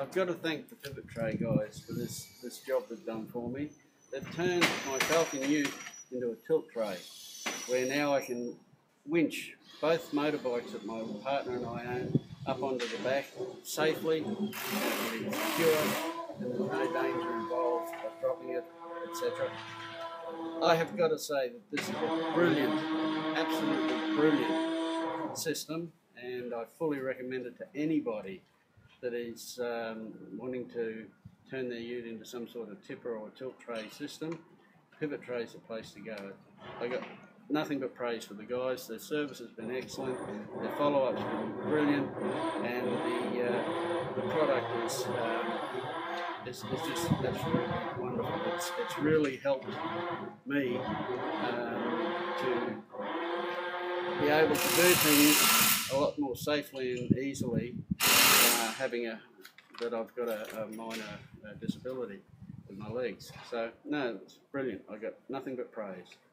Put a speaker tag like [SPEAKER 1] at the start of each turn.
[SPEAKER 1] I've got to thank the Pivot Tray guys for this job they've done for me. They've turned my Falcon Ute into a tilt tray, where now I can winch both motorbikes that my partner and I own up onto the back safely, and it's secure, and there's no danger involved of dropping it, etc. I have got to say that this is a brilliant, absolutely brilliant system, and I fully recommend it to anybody that is wanting to turn their ute into some sort of tipper or tilt tray system. Pivot Tray is the place to go. I got nothing but praise for the guys. Their service has been excellent, their follow-up's been brilliant, and the product is just absolutely wonderful. It's really helped me to be able to do things a lot more safely and easily, having that I've got a minor disability with my legs. So no, it's brilliant. I got nothing but praise.